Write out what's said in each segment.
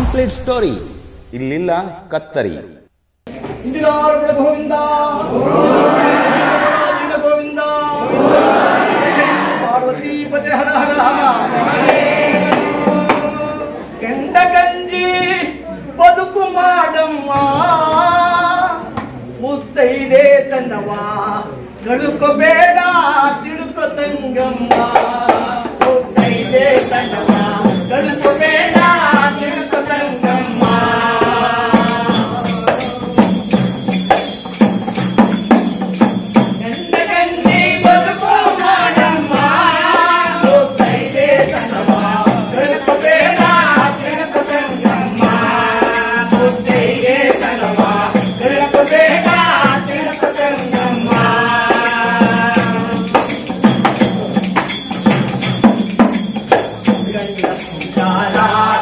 Complete story ಇಲ್ಲಿಲ್ಲ ಕತ್ತರಿ. ಗೋವಿಂದ ಗೋವಿಂದ ಪಾರ್ವತಿ ಪತೆ ಹರ ಹರ ಕೆಂಡ ಗಂಜಿ ಬದುಕು ಮಾಡಮ್ಮ ಮುತ್ತೈದೆ ತನ್ನವ ಕಳುಕೋಬೇಡ ತಿಳುಕೊ ತಂಗಮ್ಮ ಮುತ್ತೈದೆ ತನ್ನವ ಕಳುಕೋಬೇಡ ತಿಳುಕೊ ತಂಗಮ್ಮ la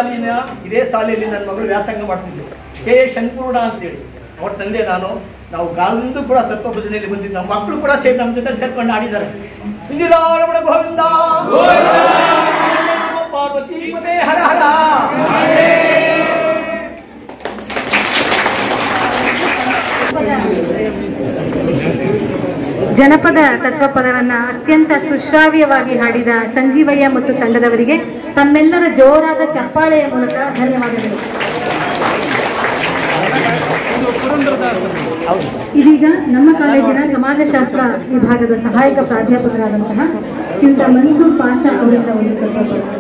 ಇದೇ ಶಾಲೆಯಲ್ಲಿ ನನ್ನ ಮಗಳು ವ್ಯಾಸಂಗ ಮಾಡ್ತಿದ್ದೆ, ಕೆ ಎ ಶಂಕೂರ್ಣ ಅಂತೇಳಿ. ಅವ್ರ ತಂದೆ ನಾವು ಗಾಲಿಂದ ಕೂಡ ತತ್ವಭಜನೆಯಲ್ಲಿ ಬಂದಿದ್ದು, ನಮ್ಮ ಮಕ್ಕಳು ಕೂಡ ಸೇರಿ ನಮ್ಮ ಜೊತೆ ಸೇರ್ಕೊಂಡು ಆಡಿದ್ದಾರೆ. ಇಂದಿರಾರಮಣ ಗೋವಿಂದ, ಪಾರ್ವತಿ ಪದೇ ಹರ ಹರ. ಜನಪದ ತತ್ವಪದವನ್ನ ಅತ್ಯಂತ ಸುಶ್ರಾವ್ಯವಾಗಿ ಹಾಡಿದ ಸಂಜೀವಯ್ಯ ಮತ್ತು ತಂಡದವರಿಗೆ ತಮ್ಮೆಲ್ಲರ ಜೋರಾದ ಚಪ್ಪಾಳೆಯ ಮೂಲಕ ಧನ್ಯವಾದಗಳು. ಇದೀಗ ನಮ್ಮ ಕಾಲೇಜಿನ ಸಮಾಜಶಾಸ್ತ್ರ ವಿಭಾಗದ ಸಹಾಯಕ ಪ್ರಾಧ್ಯಾಪಕರಾದಂತಹ ಶ್ರೀಯುತ ಮನ್ಸೂರ್ ಪಾಷಾ ಅವರಿಂದ ಒಂದು ಸ್ವಲ್ಪ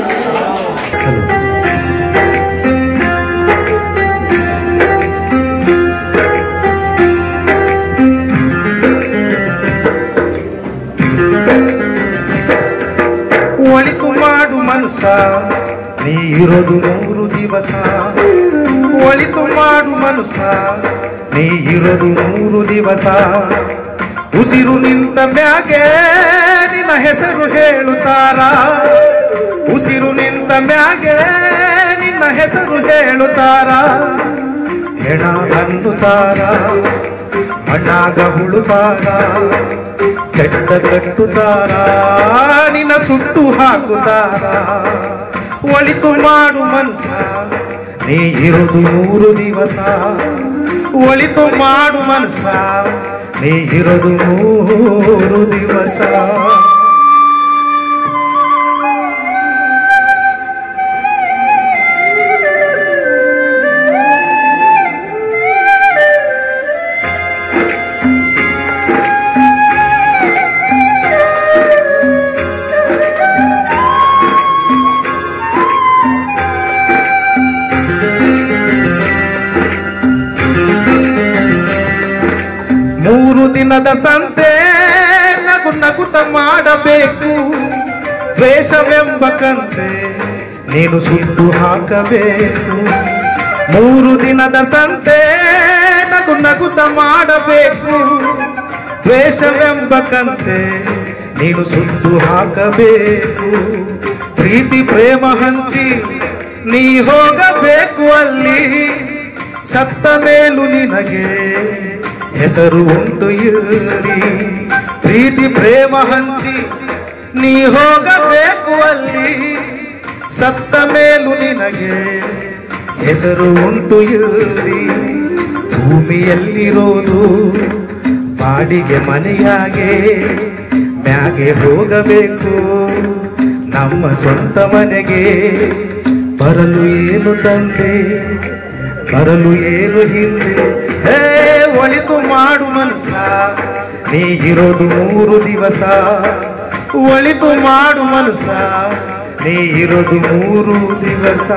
ಒಳಿತು ಮಾಡು ಮನಸ ನೀ ಇರೋದು 100 ದಿವಸ, ಒಳಿತು ಮಾಡು ಮನಸ ನೀ ಇರೋದು 100 ದಿವಸ. ಉಸಿರು ನಿಂತ ಮ್ಯಾಗೆ ನಿನ್ನ ಹೆಸರು ಹೇಳುತ್ತಾರ, ಉಸಿರು ನಿಂತ ಮ್ಯಾಗೆ ನಿನ್ನ ಹೆಸರು ಹೇಳುತ್ತಾರ. ಹೆಣ ಅನ್ನುತ್ತಾರ, ಮಣ್ಣಾಗ ಹುಳುತ್ತಾರ, ಚಟ್ಟ ಕಟ್ಟುತ್ತಾರ, ನಿನ್ನ ಸುಟ್ಟು ಹಾಕುತ್ತಾರ. ಒಳಿತು ಮಾಡು ಮನಸ ನೀ ಇರೋದು 100 ದಿವಸ, ಒಳಿತು ಮಾಡು ಮನಸ ನೀ ಇರೋದು 100 ದಿವಸ. ದಿನದ ಸಂತೆ ನಗು ನಗುತ ಮಾಡಬೇಕು, ದ್ವೇಷವೆಂಬ ಕಂತೆ ನೀನು ಸುಟ್ಟು ಹಾಕಬೇಕು. 3 ದಿನದ ಸಂತೆ ನಗು ನಗುತ ಮಾಡಬೇಕು, ದ್ವೇಷವೆಂಬ ಕಂತೆ ನೀನು ಸುಟ್ಟು ಹಾಕಬೇಕು. ಪ್ರೀತಿ ಪ್ರೇಮ ಹಂಚಿ ನೀ ಹೋಗಬೇಕು ಅಲ್ಲಿ, ಸತ್ತ ಮೇಲೂ ನಿನಗೆ ಹೆಸರು ಉಂಟು ಇರಲಿ. ಪ್ರೀತಿ ಪ್ರೇಮ ಹಂಚಿ ನೀ ಹೋಗಬೇಕು ಅಲ್ಲಿ, ಸತ್ತ ಮೇಲೂ ನಿನಗೆ ಹೆಸರು ಉಂಟು ಇರಲಿ. ಭೂಮಿಯಲ್ಲಿರೋದು ಬಾಡಿಗೆ ಮನೆಯಾಗೆ, ಮ್ಯಾಗೆ ಹೋಗಬೇಕು ನಮ್ಮ ಸ್ವಂತ ಮನೆಗೆ. ಬರಲು ಏನು ತಂದೆ, ಬರಲು ಏನು ಹಿಂದೆ. ಒಳಿತು ಮಾಡು ಮನಸ ನೀ ಇರೋದು 100 ದಿವಸ, ಒಳಿತು ಮಾಡು ಮನಸ ನೀ ಇರೋದು 100 ದಿವಸ.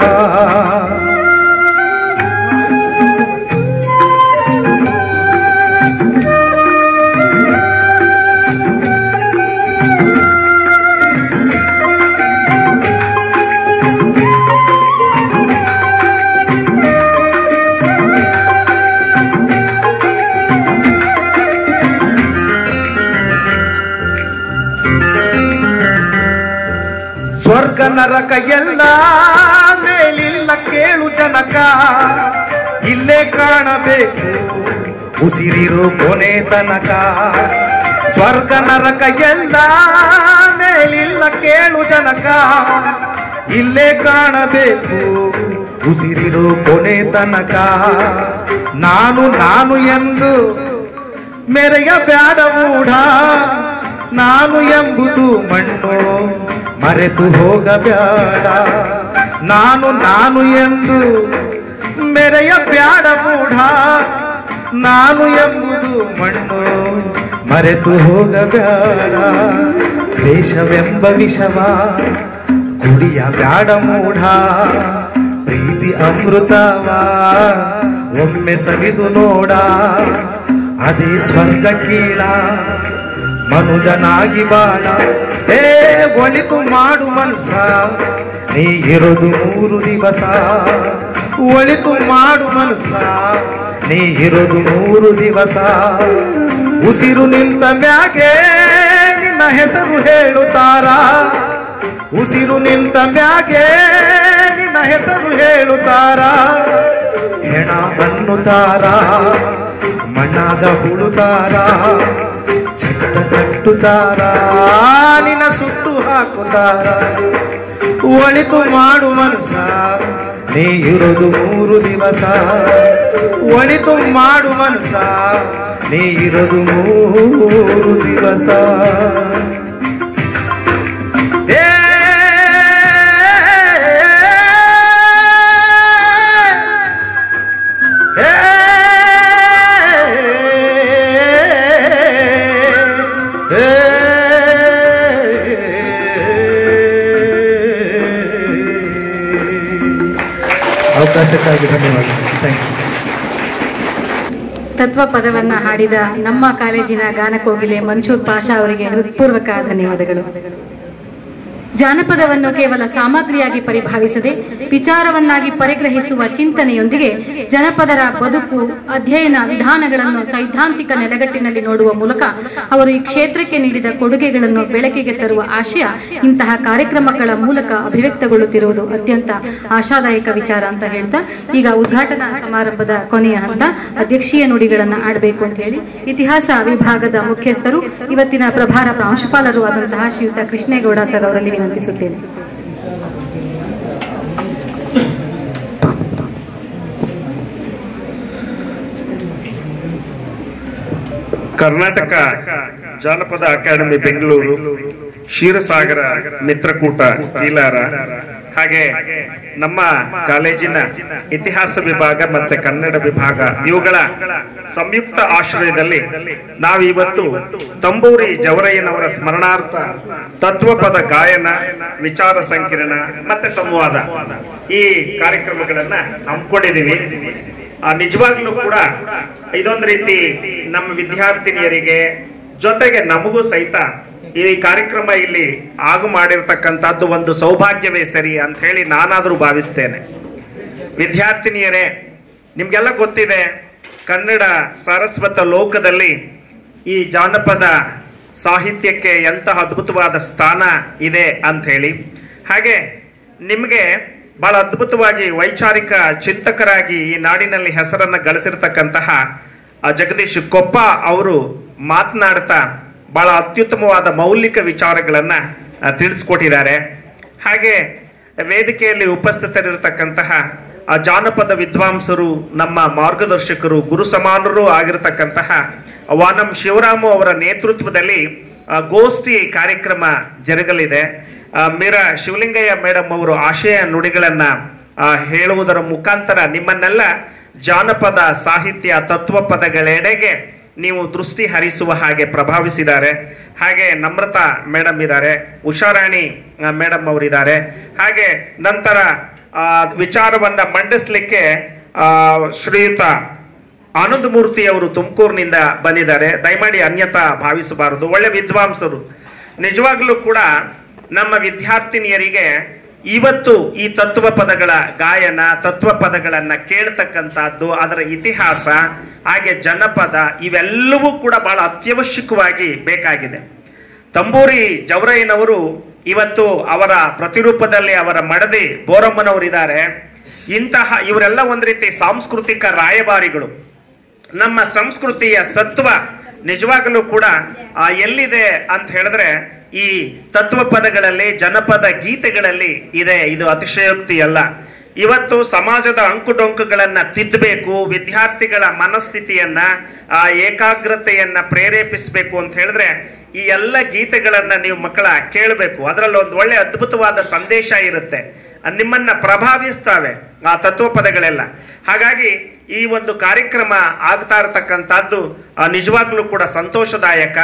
ಸ್ವರ್ಗ ನರಕ ಎಲ್ಲ ಮೇಲಿಲ್ಲ ಕೇಳು ಜನಕ, ಇಲ್ಲೇ ಕಾಣಬೇಕು ಉಸಿರಿರೋ ಕೊನೆ ತನಕ. ಸ್ವರ್ಗ ನರಕ ಎಲ್ಲ ಮೇಲಿಲ್ಲ ಕೇಳು ಜನಕ, ಇಲ್ಲೇ ಕಾಣಬೇಕು ಉಸಿರಿರೋ ಕೊನೆ ತನಕ. ನಾನು ನಾನು ಎಂದು ಮೆರೆಯ ಬ್ಯಾಡ ಮೂಢ, ನಾನು ಎಂಬುದು ಮಣ್ಣು ಮರೆತು ಹೋಗಬೇಡ. ನಾನು ನಾನು ಎಂದು ಮೆರೆಯ ಬ್ಯಾಡ ಮೂಢ, ನಾನು ಎಂಬುದು ಮಣ್ಣು ಮರೆತು ಹೋಗಬೇಡ. ದ್ವೇಷವೆಂಬ ವಿಷವ ಕುಡಿಯ ಬ್ಯಾಡ ಮೂಢ, ಪ್ರೀತಿ ಅಮೃತವ ಒಮ್ಮೆ ಸವಿದು ನೋಡ. ಅದೇ ಸ್ವರ್ಗ ಕೀಳ ಮನುಜನಾಗಿ ಬಾಳ. ಒಳಿತು ಮಾಡು ಮನಸ ನೀ ಇರೋದು 100 ದಿವಸ, ಒಳಿತು ಮಾಡು ಮನಸ ನೀ ಇರೋದು 100 ದಿವಸ. ಉಸಿರು ನಿಂತ ಮ್ಯಾಗೆ ನಿನ್ನ ಹೆಸರು ಹೇಳುತ್ತಾರ, ಉಸಿರು ನಿಂತ ಮ್ಯಾಗೆ ನಿನ್ನ ಹೆಸರು ಹೇಳುತ್ತಾರ, ಹೆಣ ಅನ್ನುತ್ತಾರ, ಮಣ್ಣಾಗ ಹುಡುತ್ತಾರ, ಚಟ್ಟ ಕಟ್ಟುತ್ತಾರ, ನಿನ್ನ ಸುಟ್ಟು ಹಾಕುತ್ತಾರ. ಒಳಿತು ಮಾಡು ಮನಸ ನೀ ಇರೋದು 3 ದಿವಸ, ಒಳಿತು ಮಾಡು ಮನಸ ನೀ ಇರೋದು 3 ದಿವಸ. ಅವಕಾಶಕ್ಕಾಗಿ ಧನ್ಯವಾದಗಳು. Thank you. ತತ್ವ ಪದವನ್ನ ಹಾಡಿದ ನಮ್ಮ ಕಾಲೇಜಿನ ಗಾನಕೋಗಿಲೆ ಮನ್ಸೂರ್ ಪಾಷಾ ಅವರಿಗೆ ಹೃತ್ಪೂರ್ವಕ ಧನ್ಯವಾದಗಳು. ಜಾನಪದವನ್ನು ಕೇವಲ ಸಾಮಗ್ರಿಯಾಗಿ ಪರಿಭಾವಿಸದೆ ವಿಚಾರವನ್ನಾಗಿ ಪರಿಗ್ರಹಿಸುವ ಚಿಂತನೆಯೊಂದಿಗೆ ಜನಪದರ ಬದುಕು ಅಧ್ಯಯನ ವಿಧಾನಗಳನ್ನು ಸೈದ್ಧಾಂತಿಕ ನೆಲೆಗಟ್ಟಿನಲ್ಲಿ ನೋಡುವ ಮೂಲಕ ಅವರು ಈ ಕ್ಷೇತ್ರಕ್ಕೆ ನೀಡಿದ ಕೊಡುಗೆಗಳನ್ನು ಬೆಳಕಿಗೆ ತರುವ ಆಶಯ ಇಂತಹ ಕಾರ್ಯಕ್ರಮಗಳ ಮೂಲಕ ಅಭಿವ್ಯಕ್ತಗೊಳ್ಳುತ್ತಿರುವುದು ಅತ್ಯಂತ ಆಶಾದಾಯಕ ವಿಚಾರ ಅಂತ ಹೇಳ್ತಾ ಈಗ ಉದ್ಘಾಟನಾ ಸಮಾರಂಭದ ಕೊನೆಯ ಹಂತ ಅಧ್ಯಕ್ಷೀಯ ನುಡಿಗಳನ್ನು ಆಡಬೇಕು ಅಂತ ಹೇಳಿ ಇತಿಹಾಸ ವಿಭಾಗದ ಮುಖ್ಯಸ್ಥರು ಇವತ್ತಿನ ಪ್ರಭಾರ ಪ್ರಾಂಶುಪಾಲರು ಆದಂತಹ ಶ್ರೀಯುತ ಕೃಷ್ಣೇಗೌಡ ಸರ್ ಅವರಲ್ಲಿ ವಿನಂತಿಸುತ್ತೇನೆ. ಕರ್ನಾಟಕ ಜಾನಪದ ಅಕಾಡೆಮಿ ಬೆಂಗಳೂರು, ಕ್ಷೀರಸಾಗರ ಮಿತ್ರಕೂಟ ಕೀಲಾರ, ಹಾಗೆ ನಮ್ಮ ಕಾಲೇಜಿನ ಇತಿಹಾಸ ವಿಭಾಗ ಮತ್ತೆ ಕನ್ನಡ ವಿಭಾಗ ಇವುಗಳ ಸಂಯುಕ್ತ ಆಶ್ರಯದಲ್ಲಿ ನಾವಿವತ್ತು ತಂಬೂರಿ ಜವರಯ್ಯನವರ ಸ್ಮರಣಾರ್ಥ ತತ್ವಪದ ಗಾಯನ, ವಿಚಾರ ಸಂಕಿರಣ ಮತ್ತೆ ಸಂವಾದ ಈ ಕಾರ್ಯಕ್ರಮಗಳನ್ನ ಹಮ್ಮಿಕೊಂಡಿದ್ದೀವಿ. ನಿಜವಾಗ್ಲೂ ಕೂಡ ಇದೊಂದು ರೀತಿ ನಮ್ಮ ವಿದ್ಯಾರ್ಥಿನಿಯರಿಗೆ ಜೊತೆಗೆ ನಮಗೂ ಸಹಿತ ಈ ಕಾರ್ಯಕ್ರಮ ಇಲ್ಲಿ ಆಗು ಮಾಡಿರ್ತಕ್ಕಂಥದ್ದು ಒಂದು ಸೌಭಾಗ್ಯವೇ ಸರಿ ಅಂತ ಹೇಳಿ ನಾನಾದ್ರೂ ಭಾವಿಸ್ತೇನೆ. ವಿದ್ಯಾರ್ಥಿನಿಯರೇ, ನಿಮ್ಗೆಲ್ಲ ಗೊತ್ತಿದೆ ಕನ್ನಡ ಸಾರಸ್ವತ ಲೋಕದಲ್ಲಿ ಈ ಜಾನಪದ ಸಾಹಿತ್ಯಕ್ಕೆ ಎಂತಹ ಅದ್ಭುತವಾದ ಸ್ಥಾನ ಇದೆ ಅಂತ ಹೇಳಿ. ಹಾಗೆ ನಿಮಗೆ ಬಹಳ ಅದ್ಭುತವಾಗಿ ವೈಚಾರಿಕ ಚಿಂತಕರಾಗಿ ಈ ನಾಡಿನಲ್ಲಿ ಹೆಸರನ್ನ ಗಳಿಸಿರ್ತಕ್ಕಂತಹ ಜಗದೀಶ್ ಕೊಪ್ಪ ಅವರು ಮಾತನಾಡ್ತಾ ಬಹಳ ಅತ್ಯುತ್ತಮವಾದ ಮೌಲಿಕ ವಿಚಾರಗಳನ್ನ ತಿಳಿಸ್ಕೊಟ್ಟಿದ್ದಾರೆ. ಹಾಗೆ ವೇದಿಕೆಯಲ್ಲಿ ಉಪಸ್ಥಿತರಿರತಕ್ಕಂತಹ ಜಾನಪದ ವಿದ್ವಾಂಸರು, ನಮ್ಮ ಮಾರ್ಗದರ್ಶಕರು, ಗುರು ಸಮಾನರು ಆಗಿರತಕ್ಕಂತಹ ವಾನಂ ಶಿವರಾಮು ಅವರ ನೇತೃತ್ವದಲ್ಲಿ ಗೋಷ್ಠಿ ಕಾರ್ಯಕ್ರಮ ಜರುಗಲಿದೆ. ಮೀರಾ ಶಿವಲಿಂಗಯ್ಯ ಮೇಡಮ್ ಅವರು ಆಶಯ ನುಡಿಗಳನ್ನ ಹೇಳುವುದರ ಮುಖಾಂತರ ನಿಮ್ಮನ್ನೆಲ್ಲ ಜಾನಪದ ಸಾಹಿತ್ಯ ತತ್ವ ಪದಗಳೆಡೆಗೆ ನೀವು ದೃಷ್ಟಿ ಹರಿಸುವ ಹಾಗೆ ಪ್ರಭಾವಿಸಿದ್ದಾರೆ. ಹಾಗೆ ನಮ್ರತಾ ಮೇಡಮ್ ಇದ್ದಾರೆ, ಉಷಾರಾಣಿ ಮೇಡಮ್ ಅವರಿದ್ದಾರೆ. ಹಾಗೆ ನಂತರ ವಿಚಾರವನ್ನ ಮಂಡಿಸ್ಲಿಕ್ಕೆ ಶ್ರೀಯುತ ಆನಂದ ಮೂರ್ತಿ ಅವರು ತುಮಕೂರಿನಿಂದ ಬಂದಿದ್ದಾರೆ. ದಯಮಾಡಿ ಅನ್ಯತಾ ಭಾವಿಸಬಾರದು, ಒಳ್ಳೆ ವಿದ್ವಾಂಸರು. ನಿಜವಾಗ್ಲೂ ಕೂಡ ನಮ್ಮ ವಿದ್ಯಾರ್ಥಿನಿಯರಿಗೆ ಇವತ್ತು ಈ ತತ್ವ ಪದಗಳ ಗಾಯನ, ತತ್ವ ಪದಗಳನ್ನ ಕೇಳ್ತಕ್ಕಂಥದ್ದು, ಅದರ ಇತಿಹಾಸ, ಹಾಗೆ ಜನಪದ ಇವೆಲ್ಲವೂ ಕೂಡ ಬಹಳ ಅತ್ಯವಶ್ಯಕವಾಗಿ ಬೇಕಾಗಿದೆ. ತಂಬೂರಿ ಜವರಯ್ಯನವರು ಇವತ್ತು ಅವರ ಪ್ರತಿರೂಪದಲ್ಲಿ ಅವರ ಮಡದಿ ಬೋರಮ್ಮನವರಿದ್ದಾರೆ. ಇವರೆಲ್ಲ ಒಂದು ರೀತಿ ಸಾಂಸ್ಕೃತಿಕ ರಾಯಭಾರಿಗಳು. ನಮ್ಮ ಸಂಸ್ಕೃತಿಯ ಸತ್ವ ನಿಜವಾಗಲೂ ಕೂಡ ಎಲ್ಲಿದೆ ಅಂತ ಹೇಳಿದ್ರೆ ಈ ತತ್ವ ಪದಗಳಲ್ಲಿ, ಜನಪದ ಗೀತೆಗಳಲ್ಲಿ ಇದೆ. ಇದು ಅತಿಶಯೋಕ್ತಿ ಅಲ್ಲ. ಇವತ್ತು ಸಮಾಜದ ಅಂಕುಡೊಂಕುಗಳನ್ನ ತಿದ್ದಬೇಕು, ವಿದ್ಯಾರ್ಥಿಗಳ ಮನಸ್ಥಿತಿಯನ್ನ, ಏಕಾಗ್ರತೆಯನ್ನ ಪ್ರೇರೇಪಿಸಬೇಕು ಅಂತ ಹೇಳಿದ್ರೆ ಈ ಎಲ್ಲ ಗೀತೆಗಳನ್ನ ನೀವು ಮಕ್ಕಳ ಕೇಳಬೇಕು. ಅದರಲ್ಲಿ ಒಂದು ಒಳ್ಳೆ ಅದ್ಭುತವಾದ ಸಂದೇಶ ಇರುತ್ತೆ, ನಿಮ್ಮನ್ನ ಪ್ರಭಾವಿಸ್ತವೆ ಆ ತತ್ವ ಪದಗಳೆಲ್ಲ. ಹಾಗಾಗಿ ಈ ಒಂದು ಕಾರ್ಯಕ್ರಮ ಆಗ್ತಾ ಇರತಕ್ಕಂಥದ್ದು ನಿಜವಾಗ್ಲೂ ಕೂಡ ಸಂತೋಷದಾಯಕ.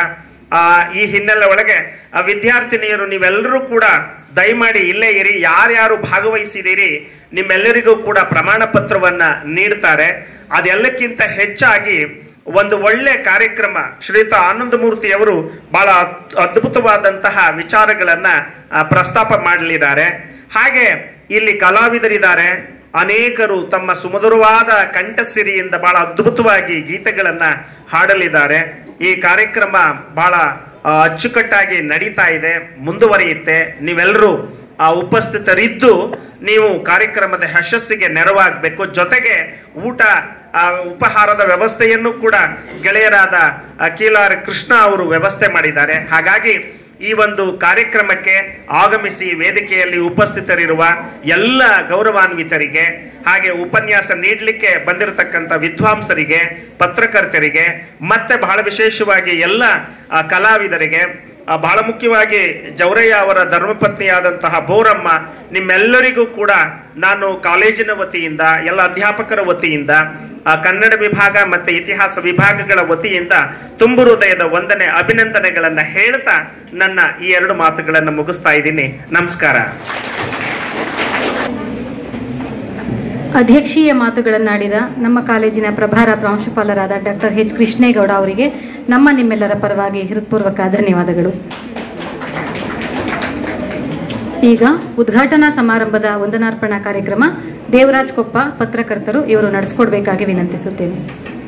ಈ ಹಿನ್ನೆಲೆ ಒಳಗೆ ವಿದ್ಯಾರ್ಥಿನಿಯರು ನೀವೆಲ್ಲರೂ ಕೂಡ ದಯಮಾಡಿ ಇಲ್ಲೇ ಇರಿ. ಯಾರ್ಯಾರು ಭಾಗವಹಿಸಿದಿರಿ ನಿಮ್ಮೆಲ್ಲರಿಗೂ ಕೂಡ ಪ್ರಮಾಣ ಪತ್ರವನ್ನ ನೀಡ್ತಾರೆ. ಅದೆಲ್ಲಕ್ಕಿಂತ ಹೆಚ್ಚಾಗಿ ಒಂದು ಒಳ್ಳೆ ಕಾರ್ಯಕ್ರಮ ಶ್ರೀಯುತ ಆನಂದ ಮೂರ್ತಿ ಅವರು ಬಹಳ ಅದ್ಭುತವಾದಂತಹ ವಿಚಾರಗಳನ್ನ ಪ್ರಸ್ತಾಪ ಮಾಡಲಿದ್ದಾರೆ. ಹಾಗೆ ಇಲ್ಲಿ ಕಲಾವಿದರಿದ್ದಾರೆ, ಅನೇಕರು ತಮ್ಮ ಸುಮಧುರವಾದ ಕಂಠಸಿರಿಯಿಂದ ಬಹಳ ಅದ್ಭುತವಾಗಿ ಗೀತೆಗಳನ್ನ ಹಾಡಲಿದ್ದಾರೆ. ಈ ಕಾರ್ಯಕ್ರಮ ಬಹಳ ಅಚ್ಚುಕಟ್ಟಾಗಿ ನಡೀತಾ ಇದೆ, ಮುಂದುವರಿಯುತ್ತೆ. ನೀವೆಲ್ಲರೂ ಉಪಸ್ಥಿತರಿದ್ದು ನೀವು ಕಾರ್ಯಕ್ರಮದ ಯಶಸ್ಸಿಗೆ ನೆರವಾಗಬೇಕು. ಜೊತೆಗೆ ಊಟ ಉಪಹಾರದ ವ್ಯವಸ್ಥೆಯನ್ನು ಕೂಡ ಗೆಳೆಯರಾದ ಕೀಲಾರ ಕೃಷ್ಣ ಅವರು ವ್ಯವಸ್ಥೆ ಮಾಡಿದ್ದಾರೆ. ಹಾಗಾಗಿ ಈ ಒಂದು ಕಾರ್ಯಕ್ರಮಕ್ಕೆ ಆಗಮಿಸಿ ವೇದಿಕೆಯಲ್ಲಿ ಉಪಸ್ಥಿತರಿರುವ ಎಲ್ಲ ಗೌರವಾನ್ವಿತರಿಗೆ, ಹಾಗೆ ಉಪನ್ಯಾಸ ನೀಡಲಿಕ್ಕೆ ಬಂದಿರತಕ್ಕಂಥ ವಿದ್ವಾಂಸರಿಗೆ, ಪತ್ರಕರ್ತರಿಗೆ, ಮತ್ತೆ ಬಹಳ ವಿಶೇಷವಾಗಿ ಎಲ್ಲ ಕಲಾವಿದರಿಗೆ, ಬಹಳ ಮುಖ್ಯವಾಗಿ ಜವರಯ್ಯ ಅವರ ಧರ್ಮಪತ್ನಿಯಾದಂತಹ ಬೋರಮ್ಮ, ನಿಮ್ಮೆಲ್ಲರಿಗೂ ಕೂಡ ನಾನು ಕಾಲೇಜಿನ ವತಿಯಿಂದ, ಎಲ್ಲ ಅಧ್ಯಾಪಕರ ವತಿಯಿಂದ, ಕನ್ನಡ ವಿಭಾಗ ಮತ್ತು ಇತಿಹಾಸ ವಿಭಾಗಗಳ ವತಿಯಿಂದ ತುಂಬು ಹೃದಯದ ವಂದನೆ, ಅಭಿನಂದನೆಗಳನ್ನು ಹೇಳ್ತಾ ನನ್ನ ಈ 2 ಮಾತುಗಳನ್ನು ಮುಗಿಸ್ತಾ ಇದ್ದೀನಿ. ನಮಸ್ಕಾರ. ಅಧ್ಯಕ್ಷೀಯ ಮಾತುಗಳನ್ನಾಡಿದ ನಮ್ಮ ಕಾಲೇಜಿನ ಪ್ರಭಾರ ಪ್ರಾಂಶುಪಾಲರಾದ ಡಾಕ್ಟರ್ ಎಚ್ ಕೃಷ್ಣೇಗೌಡ ಅವರಿಗೆ ನಿಮ್ಮೆಲ್ಲರ ಪರವಾಗಿ ಹೃತ್ಪೂರ್ವಕ ಧನ್ಯವಾದಗಳು. ಈಗ ಉದ್ಘಾಟನಾ ಸಮಾರಂಭದ ವಂದನಾರ್ಪಣಾ ಕಾರ್ಯಕ್ರಮ ದೇವರಾಜ್ ಕೊಪ್ಪ ಪತ್ರಕರ್ತರು ಇವರು ನಡೆಸಿಕೊಡ್ಬೇಕಾಗಿ ವಿನಂತಿಸುತ್ತೇನೆ.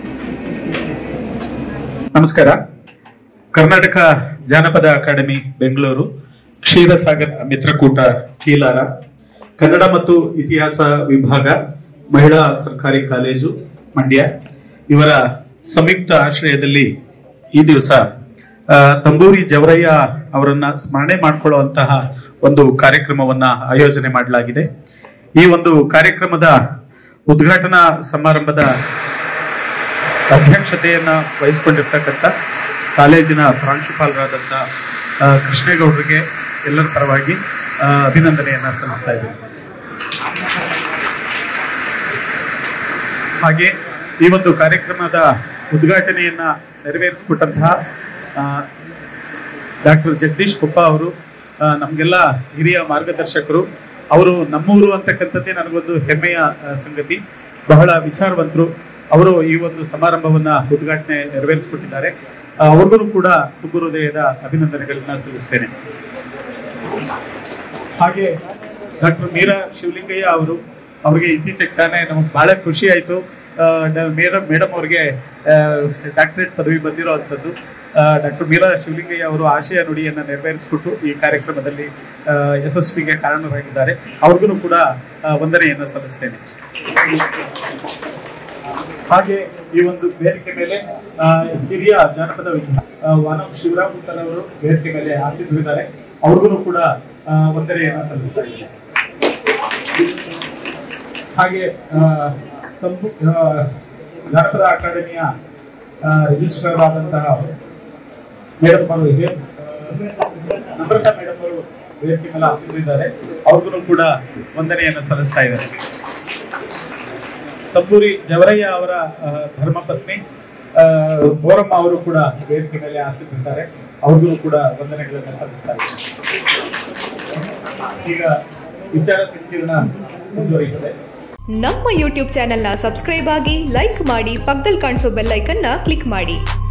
ನಮಸ್ಕಾರ. ಕರ್ನಾಟಕ ಜಾನಪದ ಅಕಾಡೆಮಿ ಬೆಂಗಳೂರು, ಕ್ಷೀರಸಾಗರ ಮಿತ್ರಕೂಟ ಕೀಲಾರ, ಕನ್ನಡ ಮತ್ತು ಇತಿಹಾಸ ವಿಭಾಗ, ಮಹಿಳಾ ಸರ್ಕಾರಿ ಕಾಲೇಜು ಮಂಡ್ಯ ಇವರ ಸಂಯುಕ್ತ ಆಶ್ರಯದಲ್ಲಿ ಈ ದಿವಸ ತಂಬೂರಿ ಜವರಯ್ಯ ಅವರನ್ನ ಸ್ಮರಣೆ ಮಾಡಿಕೊಳ್ಳುವಂತಹ ಒಂದು ಕಾರ್ಯಕ್ರಮವನ್ನ ಆಯೋಜನೆ ಮಾಡಲಾಗಿದೆ. ಈ ಒಂದು ಕಾರ್ಯಕ್ರಮದ ಉದ್ಘಾಟನಾ ಸಮಾರಂಭದ ಅಧ್ಯಕ್ಷತೆಯನ್ನ ವಹಿಸಿಕೊಂಡಿರ್ತಕ್ಕಂಥ ಕಾಲೇಜಿನ ಪ್ರಾಂಶುಪಾಲರಾದಂಥ ಕೃಷ್ಣೇಗೌಡರಿಗೆ ಎಲ್ಲರ ಪರವಾಗಿ ಅಭಿನಂದನೆಯನ್ನ ಸಲ್ಲಿಸ್ತಾ ಇದ್ದೇನೆ. ಹಾಗೆ ಈ ಒಂದು ಕಾರ್ಯಕ್ರಮದ ಉದ್ಘಾಟನೆಯನ್ನ ನೆರವೇರಿಸಿಕೊಟ್ಟಂತಹ ಡಾಕ್ಟರ್ ಜಗದೀಶ್ ಕೊಪ್ಪ ಅವರು ನಮಗೆಲ್ಲ ಹಿರಿಯ ಮಾರ್ಗದರ್ಶಕರು. ಅವರು ನಮ್ಮೂರು ಅಂತಕ್ಕಂಥದ್ದೇ ನನಗೊಂದು ಹೆಮ್ಮೆಯ ಸಂಗತಿ. ಬಹಳ ವಿಚಾರವಂತರು. ಅವರು ಈ ಒಂದು ಸಮಾರಂಭವನ್ನ ಉದ್ಘಾಟನೆ ನೆರವೇರಿಸಿಕೊಟ್ಟಿದ್ದಾರೆ. ಅವ್ರಿಗೂ ಕೂಡ ತುಂಬು ಹೃದಯದ ಅಭಿನಂದನೆಗಳನ್ನ ಸಲ್ಲಿಸ್ತೇನೆ. ಹಾಗೆ ಡಾಕ್ಟರ್ ಮೀರಾ ಶಿವಲಿಂಗಯ್ಯ ಅವರು, ಅವ್ರಿಗೆ ಇತ್ತೀಚೆಗೆ ತಾನೇ ನಮಗೆ ಬಹಳ ಖುಷಿ ಆಯಿತು. ಮೇಡಮ್ ಅವ್ರಿಗೆ ಡಾಕ್ಟರೇಟ್ ಪದವಿ ಬಂದಿರುವಂಥದ್ದು. ಡಾಕ್ಟರ್ ಮೀರಾ ಶಿವಲಿಂಗಯ್ಯ ಅವರು ಆಶಯ ನುಡಿಯನ್ನು ನೆರವೇರಿಸಿಕೊಟ್ಟು ಈ ಕಾರ್ಯಕ್ರಮದಲ್ಲಿ ಯಶಸ್ವಿಗೆ ಕಾರಣರಾಗಿದ್ದಾರೆ. ಅವ್ರಿಗೂ ಕೂಡ ವಂದನೆಯನ್ನು ಸಲ್ಲಿಸ್ತೇನೆ. ಹಾಗೆ ಈ ಒಂದು ವೇದಿಕೆ ಮೇಲೆ ಹಿರಿಯ ಜಾನಪದ ವಾನವ್ ಶಿವರಾಮ್ ಸರ್ ಅವರು ವೇದಿಕೆ ಮೇಲೆ ಆಸೀನರಿದ್ದಾರೆ. ಅವ್ರಿಗೂ ಕೂಡ ವಂದನೆಯನ್ನು ಸಲ್ಲಿಸ್ತಾ ಇದ್ದಾರೆ. ಹಾಗೆ ಜಾನಪದ ಅಕಾಡೆಮಿಯ ರಿಜಿಸ್ಟ್ರಾರ್ ಆದಂತಹ ಮೇಡಮ್ ಅವರಿಗೆ, ನಮ್ರತಾ ಮೇಡಮ್ ಅವರು ವೇದಿಕೆ ಮೇಲೆ ಆಸೀನರಿದ್ದಾರೆ. ಅವ್ರಿಗೂ ಕೂಡ ವಂದನೆಯನ್ನು ಸಲ್ಲಿಸ್ತಾ ಇದ್ದಾರೆ. ತಂಬೂರಿ ಜವರಯ್ಯ ಅವರ ಧರ್ಮಪತ್ನಿ ಬೋರಮ್ಮ ಅವರು ಕೂಡ ವೇದಿಕೆ ಮೇಲೆ ಆಸೀನರಿದ್ದಾರೆ. ಅವ್ರಿಗೂ ಕೂಡ ವಂದನೆಗಳನ್ನು ಸಲ್ಲಿಸ್ತಾ ಇದ್ದಾರೆ. ಈಗ ವಿಚಾರ ಸಂಕಿರಣ ಮುಂದುವರಿಯುತ್ತದೆ. ನಮ್ಮ ಯೂಟ್ಯೂಬ್ ಚಾನೆಲ್ನ ಸಬ್ಸ್ಕ್ರೈಬ್ ಆಗಿ, ಲೈಕ್ ಮಾಡಿ, ಪಕ್ಕದಲ್ಲಿ ಕಾಣಿಸೋ ಬೆಲ್ ಐಕನ್ನ ಕ್ಲಿಕ್ ಮಾಡಿ.